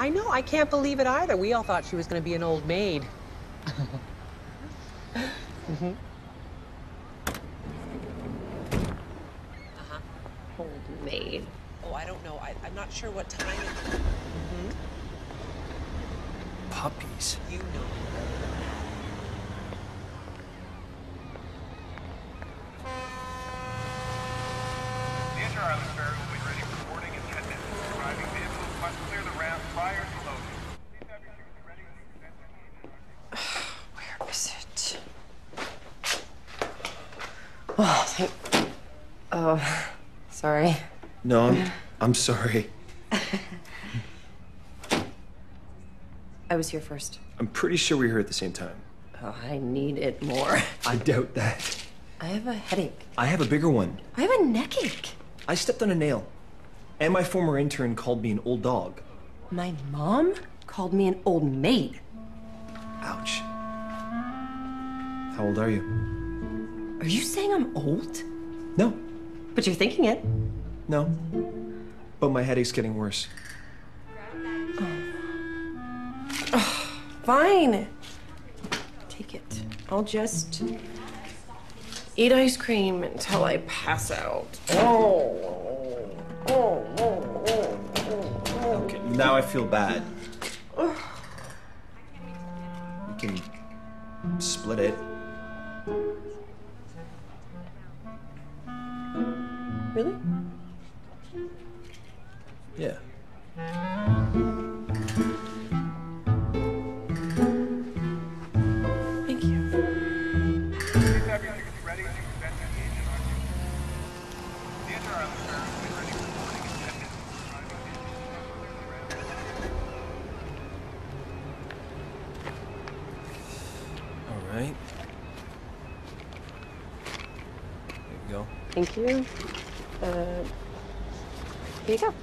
I know, I can't believe it either. We all thought she was going to be an old maid. Mm-hmm. Uh-huh. Old maid. Oh, I don't know. I'm not sure what time it is. Mm-hmm. Puppies. You know. The Inter-Island ferry will be ready for boarding in 10 minutes. Arriving vehicles must clear the ramp prior to loading. Please have your shoes ready when you commence engaging. Where is it? Oh, Oh, sorry. No, I'm sorry. I was here first. I'm pretty sure we were here at the same time. Oh, I need it more. I doubt that. I have a headache. I have a bigger one. I have a neck ache. I stepped on a nail. And my former intern called me an old dog. My mom called me an old maid. Ouch. How old are you? Are you saying I'm old? No. But you're thinking it. No. But my headache's getting worse. Fine. Take it. I'll just eat ice cream until I pass out. Okay, now I feel bad. You can split it. Really? Yeah. Thank you. Please have your shoes ready when you commence engaging on duty. The Inter-Island ferry will be ready for boarding in 10 minutes. Arriving vehicles must clear the ramp. All right. There you go. Thank you. Here you go.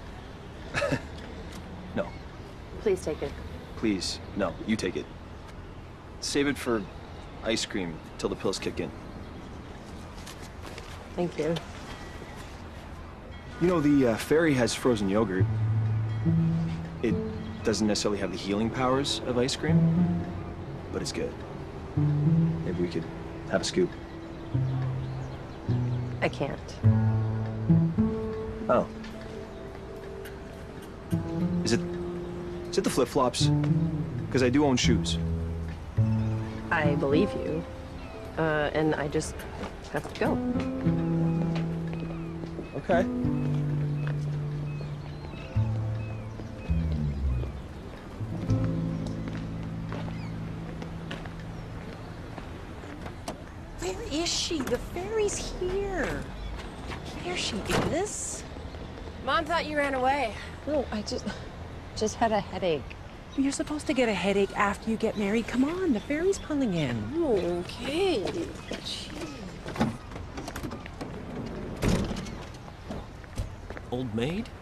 No. Please take it. Please. No, you take it. Save it for ice cream till the pills kick in. Thank you. You know, the ferry has frozen yogurt. It doesn't necessarily have the healing powers of ice cream, but it's good. Maybe we could have a scoop. I can't. Oh. Is it the flip-flops? Because I do own shoes. I believe you. And I just have to go. Okay. Where is she? The ferry's here. There she is. Mom thought you ran away. No, I just had a headache. You're supposed to get a headache after you get married. Come on, the ferry's pulling in. Okay. Old maid?